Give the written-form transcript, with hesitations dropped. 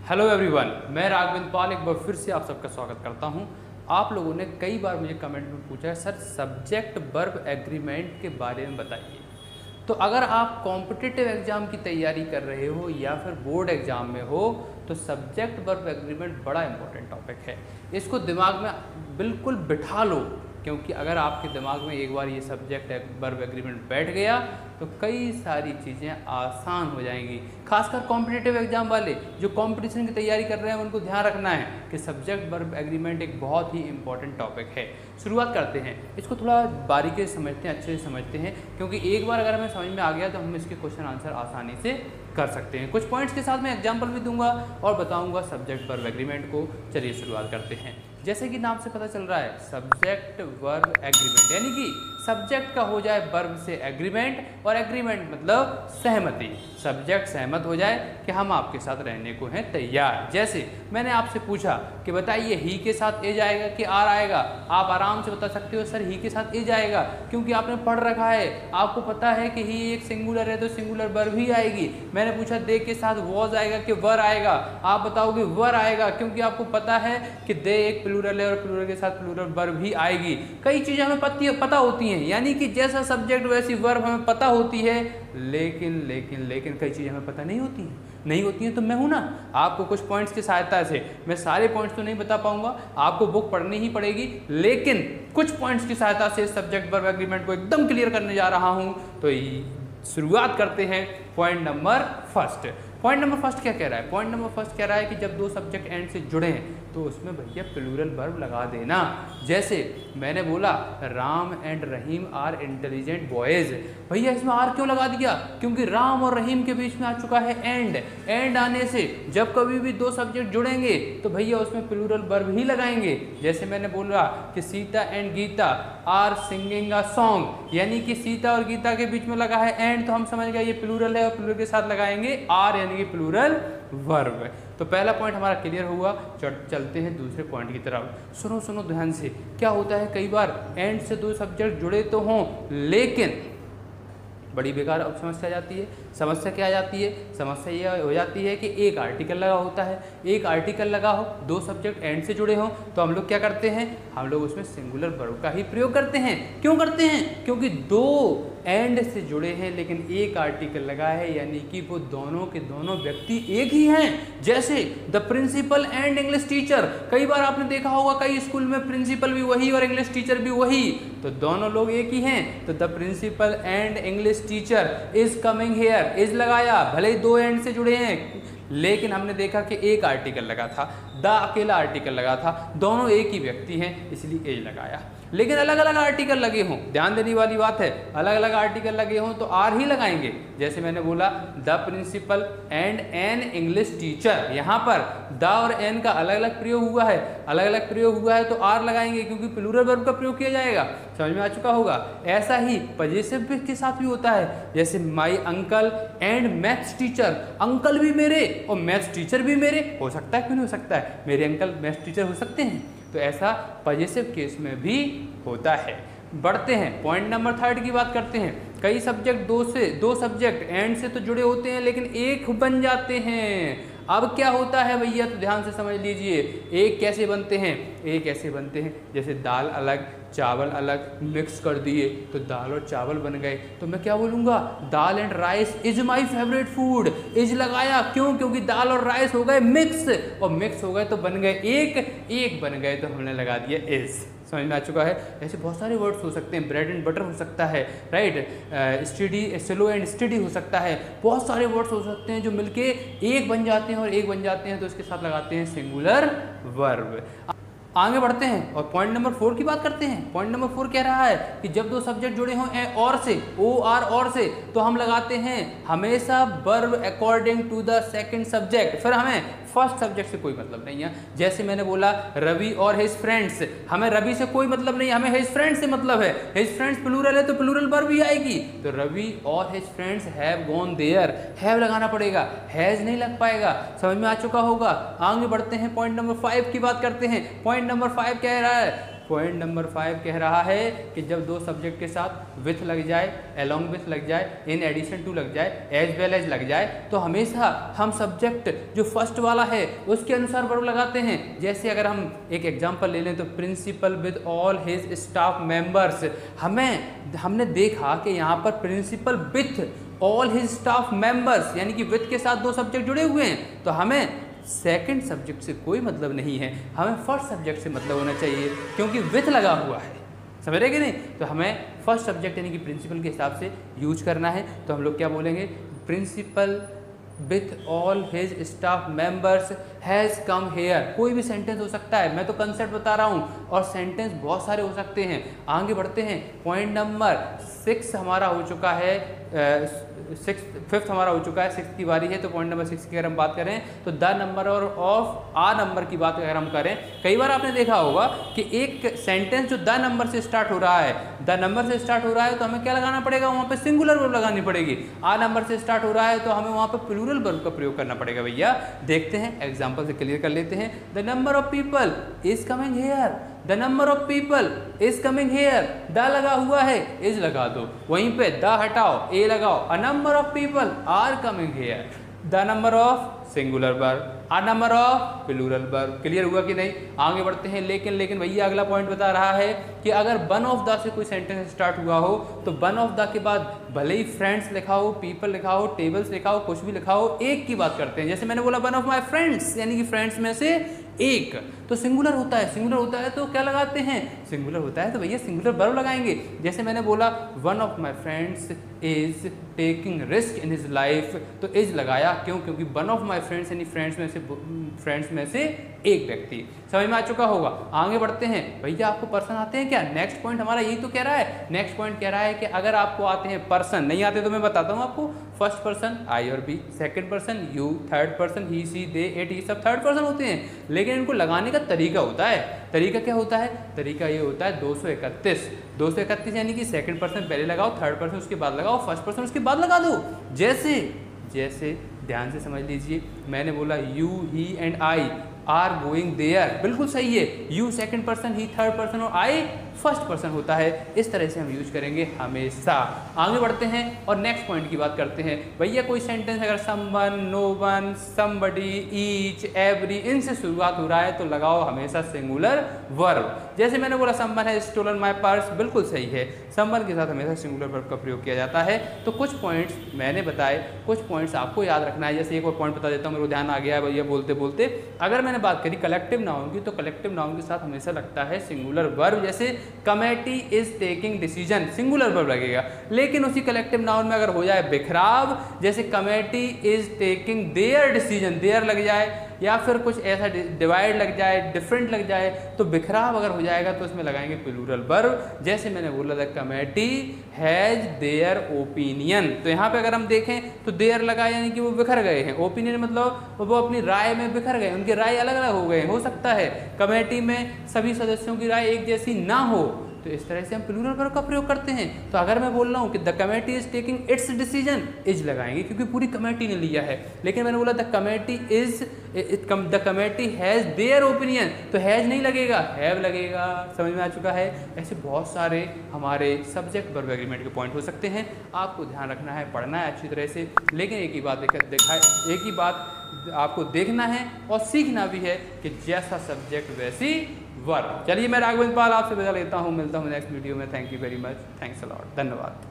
Hello everyone, मैं राघवेंद्र पाल एक बार फिर से आप सबका स्वागत करता हूं। आप लोगों ने कई बार मुझे कमेंट में पूछा है, सर सब्जेक्ट वर्ब एग्रीमेंट के बारे में बताइए। तो अगर आप कॉम्पिटिटिव एग्जाम की तैयारी कर रहे हो या फिर बोर्ड एग्जाम में हो तो सब्जेक्ट वर्ब एग्रीमेंट बड़ा इंपॉर्टेंट टॉपिक है। इसको दिमाग में बिल्कुल बिठा लो, क्योंकि अगर आपके दिमाग में एक बार ये सब्जेक्ट वर्ब एग्रीमेंट बैठ गया तो कई सारी चीज़ें आसान हो जाएंगी। खासकर कॉम्पिटिटिव एग्जाम वाले जो कंपटीशन की तैयारी कर रहे हैं उनको ध्यान रखना है कि सब्जेक्ट वर्ब एग्रीमेंट एक बहुत ही इंपॉर्टेंट टॉपिक है। शुरुआत करते हैं, इसको थोड़ा बारीकी से समझते हैं, अच्छे से समझते हैं, क्योंकि एक बार अगर हमें समझ में आ गया तो हम इसके क्वेश्चन आंसर आसानी से कर सकते हैं। कुछ पॉइंट्स के साथ मैं एग्जाम्पल भी दूंगा और बताऊंगा सब्जेक्ट वर्ब एग्रीमेंट को। चलिए शुरुआत करते हैं। जैसे कि नाम से पता चल रहा है सब्जेक्ट वर्ब एग्रीमेंट, यानी कि सब्जेक्ट का हो जाए वर्ब से एग्रीमेंट और एग्रीमेंट मतलब सहमति। सब्जेक्ट सहमत हो जाए कि हम आपके साथ रहने को हैं तैयार। जैसे मैंने आपसे पूछा कि बताइए ही के साथ ए जाएगा कि आर आएगा, आप आराम से बता सकते हो सर ही के साथ ए जाएगा, क्योंकि आपने पढ़ रखा है, आपको पता है कि ही एक सिंगुलर है तो सिंगुलर वर्ब ही आएगी। मैंने पूछा दे के साथ वॉज आएगा कि वर आएगा, आप बताओगे वर आएगा, क्योंकि आपको पता है कि दे एक प्लूरल है और प्लूरल के साथ प्लूरल वर्ब ही आएगी। कई चीज़ें हमें पता होती हैं, यानी कि जैसा सब्जेक्ट वैसी वर्ब हमें पता होती है, लेकिन कई चीज़ें हमें पता नहीं होती हैं तो मैं हूं ना, आपको कुछ पॉइंट्स की सहायता से, मैं सारे पॉइंट्स तो नहीं बता पाऊंगा, आपको बुक पढ़नी ही पड़ेगी, लेकिन कुछ पॉइंट्स की सहायता से सब्जेक्ट वर्ब एग्रीमेंट को एकदम क्लियर करने जा रहा हूं। तो शुरुआत करते हैं point number first. Point number first क्या कह रहा है? पॉइंट नंबर फर्स्ट कह रहा है कि जब दो सब्जेक्ट एंड से जुड़े हैं तो उसमें भैया प्लूरल वर्ब लगा देना। जैसे मैंने बोला Ram and Rahim are intelligent boys, भैया इसमें आर क्यों लगा दिया? क्योंकि राम और रहीम के बीच में आ चुका है एंड आने से जब कभी भी दो सब्जेक्ट जुड़ेंगे तो भैया उसमें प्लूरल वर्ब ही लगाएंगे। जैसे मैंने बोला कि Sita and Gita are singing a song, यानी कि सीता और गीता के बीच में लगा है एंड, तो हम समझ गए ये प्लूरल है और प्लूरल के साथ लगाएंगे आर, यानी कि प्लूरल वर्ब। तो पहला पॉइंट हमारा क्लियर हुआ। चलते हैं दूसरे पॉइंट की तरफ। सुनो ध्यान से। क्या होता है कई बार एंड से दो सब्जेक्ट जुड़े तो हों, लेकिन बड़ी बेकार अब समस्या आ जाती है। समस्या क्या आ जाती है? समस्या ये हो जाती है कि एक आर्टिकल लगा होता है, एक आर्टिकल लगा हो, दो सब्जेक्ट एंड से जुड़े हों, तो हम लोग क्या करते हैं? हम लोग उसमें सिंगुलर वर्ब का ही प्रयोग करते हैं। क्यों करते हैं? क्योंकि दो एंड से जुड़े हैं लेकिन एक आर्टिकल लगा है, यानी कि वो दोनों के दोनों व्यक्ति एक ही हैं। जैसे the principal and English teacher, कई बार आपने देखा होगा कई स्कूल में प्रिंसिपल भी वही और इंग्लिश टीचर भी वही, तो दोनों लोग एक ही हैं। तो the principal and English teacher is coming here, is लगाया, भले ही दो एंड से जुड़े हैं, लेकिन हमने देखा कि एक आर्टिकल लगा था, द अकेला आर्टिकल लगा था, दोनों एक ही व्यक्ति हैं इसलिए एज लगाया। लेकिन अलग अलग आर्टिकल लगे हों, ध्यान देने वाली बात है, अलग अलग आर्टिकल लगे हों तो आर ही लगाएंगे। जैसे मैंने बोला the principal and an English teacher, यहाँ पर द और एन का अलग अलग प्रयोग हुआ है तो आर लगाएंगे, क्योंकि प्लूरल वर्ब का प्रयोग किया जाएगा। समझ में आ चुका होगा। ऐसा ही पजेसिव के साथ भी होता है। जैसे my uncle and maths teacher, uncle भी मेरे और मैथ्स टीचर भी मेरे, हो सकता है क्यों नहीं हो सकता है, मेरे अंकल मैथ्स टीचर हो सकते हैं। तो ऐसा पजेसिव केस में भी होता है। बढ़ते हैं पॉइंट नंबर थर्ड की बात करते हैं। कई सब्जेक्ट दो सब्जेक्ट एंड से तो जुड़े होते हैं लेकिन एक बन जाते हैं। अब क्या होता है भैया, तो ध्यान से समझ लीजिए। एक कैसे बनते हैं? जैसे दाल अलग चावल अलग मिक्स कर दिए तो दाल और चावल बन गए, तो मैं क्या बोलूँगा? Dal and rice is my favourite food, is लगाया, क्यों? क्योंकि दाल और राइस हो गए मिक्स, और मिक्स हो गए तो बन गए एक बन गए तो हमने लगा दिया इज। समझ में आ चुका है। ऐसे बहुत सारे वर्ड्स हो सकते हैं, ब्रेड एंड बटर हो सकता है, right, steady slow and steady हो सकता है, बहुत सारे वर्ड्स हो सकते हैं जो मिलके एक बन जाते हैं, और एक बन जाते हैं तो इसके साथ लगाते हैं सिंगुलर वर्ब। आगे बढ़ते हैं और पॉइंट नंबर 4 की बात करते हैं। पॉइंट नंबर 4 कह रहा है कि जब दो सब्जेक्ट जुड़े हों और से, ओ आर और से, तो हम लगाते हैं हमेशा verb according to the second subject. फिर हमें फर्स्ट सब्जेक्ट से कोई मतलब नहीं है। जैसे मैंने बोला रवि और हिज फ्रेंड्स, हमें रवि से कोई मतलब नहीं, हमें हिज फ्रेंड्स से मतलब है। हिज फ्रेंड्स प्लूरल है तो प्लूरल वर्ब भी आएगी, तो रवि और his friends have gone there, have लगाना पड़ेगा, हैज नहीं लग पाएगा। समझ में आ चुका होगा। आगे बढ़ते हैं, पॉइंट नंबर 5 की बात करते हैं। पॉइंट नंबर 5 कह रहा है पॉइंट नंबर 5 कह रहा है कि जब दो सब्जेक्ट के साथ विथ लग जाए, अलोंग विथ लग जाए, इन एडिशन टू लग जाए, एज वेल एज लग जाए, तो हमेशा हम सब्जेक्ट जो फर्स्ट वाला है उसके अनुसार वर्ब लगाते हैं। जैसे अगर हम एक एग्जांपल ले लें तो principal with all his staff members, हमने देखा कि यहाँ पर principal with all his staff members यानी कि विथ के साथ दो सब्जेक्ट जुड़े हुए हैं, तो हमें सेकंड सब्जेक्ट से कोई मतलब नहीं है, हमें फर्स्ट सब्जेक्ट से मतलब होना चाहिए क्योंकि विथ लगा हुआ है, समझ रहे कि नहीं। तो हमें फर्स्ट सब्जेक्ट यानी कि प्रिंसिपल के हिसाब से यूज करना है। तो हम लोग क्या बोलेंगे, principal with all his staff members has come here. कोई भी सेंटेंस हो सकता है, मैं तो कंसेप्ट बता रहा हूँ और सेंटेंस बहुत सारे हो सकते हैं। आगे बढ़ते हैं, पॉइंट नंबर 6 हमारा हो चुका है, फिफ्थ हमारा हो चुका है, 6 की बारी है। तो पॉइंट नंबर 6 की अगर हम बात करें तो द नंबर और ऑफ आ नंबर की बात अगर हम करें, कई बार आपने देखा होगा कि एक सेंटेंस जो द नंबर से स्टार्ट हो रहा है, द नंबर से स्टार्ट हो रहा है तो हमें क्या लगाना पड़ेगा, वहाँ पे सिंगुलर वर्ब लगानी पड़ेगी। आ नंबर से स्टार्ट हो रहा है तो हमें वहाँ पे प्लूरल वर्ब का प्रयोग करना पड़ेगा। भैया देखते हैं, एग्जाम्पल से क्लियर कर लेते हैं। The number of people is coming here, the number of people is coming here, the लगा हुआ है, इज लगा दो, वहीं पे द हटाओ, ए लगाओ, a number of people are coming here, the number of singular verb, a number of plural verb. Clear हुआ कि नहीं। आगे बढ़ते हैं, लेकिन भैया अगला पॉइंट बता रहा है कि अगर वन ऑफ द से कोई सेंटेंस स्टार्ट हुआ हो तो वन ऑफ द के बाद भले ही फ्रेंड्स लिखा हो, पीपल लिखा हो, टेबल्स लिखा हो, कुछ भी लिखा हो, एक की बात करते हैं। जैसे मैंने बोला वन ऑफ माई फ्रेंड्स यानी कि फ्रेंड्स में से एक, तो सिंगुलर होता है, सिंगुलर होता है तो क्या लगाते हैं, सिंगुलर होता है तो भैया सिंगुलर वर्ब लगाएंगे। जैसे मैंने बोला one of my friends is taking risk in his life, तो इज लगाया, क्यों, क्योंकि वन ऑफ माई फ्रेंड्स यानी फ्रेंड्स में से एक व्यक्ति। समझ में आ चुका होगा। आगे बढ़ते हैं, भैया आपको पर्सन आते हैं क्या, नेक्स्ट पॉइंट हमारा यही तो कह रहा है। नेक्स्ट पॉइंट कह रहा है कि अगर आपको आते हैं पर्सन, नहीं आते तो मैं बताता हूँ आपको। फर्स्ट पर्सन आई और we, second person you, third person he she they it, ये सब थर्ड पर्सन होते हैं, लेकिन इनको लगाने का तरीका होता है। तरीका क्या होता है, तरीका ये होता है 231 यानी कि सेकंड पर्सन पहले लगाओ, थर्ड पर्सन उसके बाद लगाओ, फर्स्ट पर्सन उसके बाद लगा दो। जैसे ध्यान से समझ लीजिए, मैंने बोला you he and I are going there, बिल्कुल सही है, you second person, he third person और आई फर्स्ट पर्सन होता है। इस तरह से हम यूज करेंगे हमेशा। आगे बढ़ते हैं और नेक्स्ट पॉइंट की बात करते हैं। भैया कोई सेंटेंस अगर someone, no one, somebody, each, every, इनसे शुरुआत हो रहा है तो लगाओ हमेशा सिंगुलर वर्ब। जैसे मैंने बोला someone has stolen my purse, बिल्कुल सही है, समवन के साथ हमेशा सिंगुलर वर्ब का प्रयोग किया जाता है। तो कुछ पॉइंट्स मैंने बताए, कुछ पॉइंट्स आपको याद रखना है। जैसे एक और पॉइंट बता देता हूँ, मेरे को ध्यान आ गया है भैया बोलते बोलते। अगर मैंने बात करी कलेक्टिव नाउन की, तो कलेक्टिव नाउन के साथ हमेशा लगता है सिंगुलर वर्ब। जैसे committee is taking decision, singular verb लगेगा। लेकिन उसी कलेक्टिव नाउन में अगर हो जाए बिखराव, जैसे committee is taking their decision, their लग जाए, या फिर कुछ ऐसा डिवाइड लग जाए, डिफरेंट लग जाए, तो बिखराव अगर हो जाएगा तो इसमें लगाएंगे प्लूरल वर्ब। जैसे मैंने बोला the committee has their opinion, तो यहाँ पे अगर हम देखें तो देयर लगा यानी कि वो बिखर गए हैं, ओपिनियन मतलब वो अपनी राय में बिखर गए, उनकी राय अलग अलग हो गए। हो सकता है कमेटी में सभी सदस्यों की राय एक जैसी ना हो, तो इस तरह से हम प्लूरल वर्ब का प्रयोग करते हैं। तो अगर मैं बोल रहा हूँ कि the committee is taking its decision, is लगाएंगे क्योंकि पूरी कमेटी ने लिया है। लेकिन मैंने बोला the committee has their opinion, तो हैज नहीं लगेगा, हैव लगेगा। समझ में आ चुका है। ऐसे बहुत सारे हमारे सब्जेक्ट वर्ब एग्रीमेंट के पॉइंट हो सकते हैं, आपको ध्यान रखना है, पढ़ना है अच्छी तरह से। लेकिन एक ही बात आपको देखना है और सीखना भी है कि जैसा सब्जेक्ट वैसी वर्ब। चलिए मैं राघवेंद्र पाल आपसे विदा लेता हूँ, मिलता हूँ नेक्स्ट वीडियो में। Thank you very much, thanks a lot, धन्यवाद।